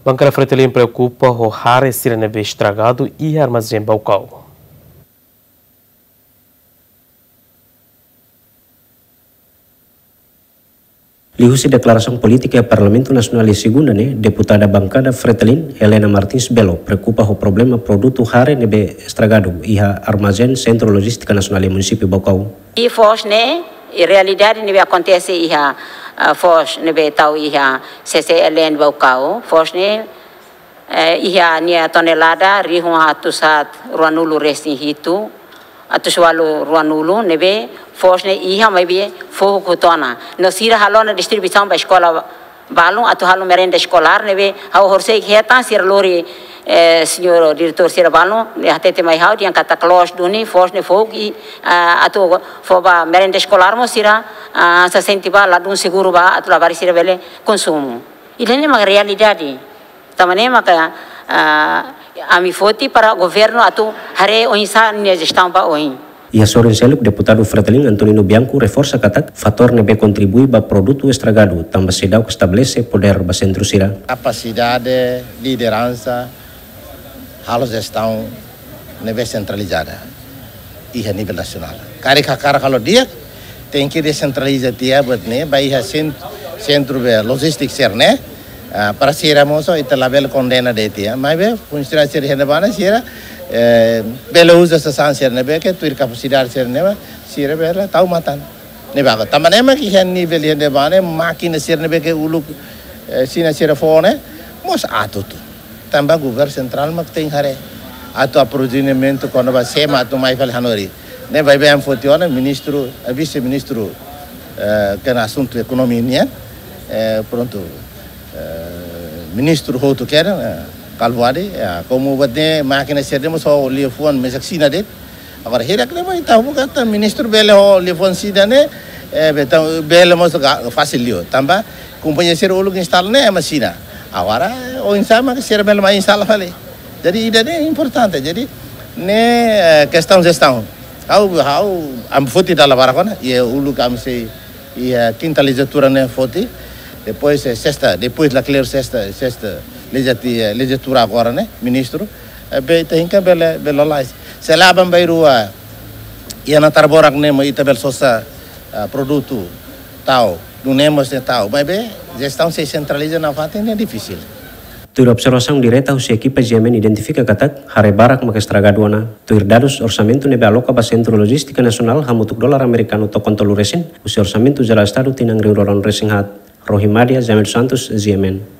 Bancada Fretilin preocupa o rare sirenebe estragado e armazém Baucau. Lihusi declaração política do Parlamento Nacional de segunda, deputada bancada Fretilin, Helena Martins Belo, preocupa o problema produto rare nebe estragado e a armazém Centro Logística Nacional do município Baucau. E fos, e realidade nebe acontece e a fos nebe tau e a CCLN Baucau, fos e a nia tonelada rihun atusat ruanulu resting hitu atuswalu ruanulu nebe fos iha mai be fo kutona no sira halona distribuição ba escola balum atu halu merenda escolar nebe hau horsei heta sir lori senhor diretor sir balum atete mai hau yang kata close duni fos ne fo e atu fo ba merenda escolar mo sira sa sentiba la dun seguro ba atu la sira bele consumo ilene ma realidade tamane maka ami foti para governo atu hare oinsa nia gestão ba oin. E a Soren Seluk, deputado Fretilin Antonino Bianco, reforça que fator nebe contribui para produto estragado, também se dá o que estabelece poder para centro sira. Capacidade, liderança, a gestão nebe centralizada e a nível nacional. Cara kalau dia tem que descentralizar dia buat ne, baik centro logística ser ne. Para sira moso itu label condena deti mas be funciona ser hene bana sira bela usa sasan ser nebe ke tuir capacidade ser nebe sira bela tau matan neba tamane ma ki hen nível hene bana máquina ser nebe ke uluk sina sira fone mos atutu tamba governo central mak tem hare atu aproveitamento quando vai sema atu mai fal hanori ne vai bem fotiona ministro vice ministro que na assunto economia pronto ministro Hoto Kera Kalwadi como badne máquina seremos o telefone me saksina det agora herak le mai tahu kata ministro bele o telefone sidane betam bele mos facilio tamba companhia ser uluk install ne masina agora o insama que ser bele mai install fale jadi ida ne importante jadi ne questão how am foti dalla barakona e uluk am se e quintalizatura ne foti depois depois la clear sexta legislatura agora né ministro be tem que bela lais se lá bem rua e na tarborak né mas itabel sosa produto tal não nemos de tal mas be gestão se centraliza na fata é difícil. Tur observação direta os equipas GMN identifica katak hare barak maka estragaduana tur dados orçamento nebe aloca ba Centro Logística Nacional hamutuk dolar americano to kontolu resin os orçamento geral estado tinang riuroran resing hat Rohimadia Zamir Santos, GMN.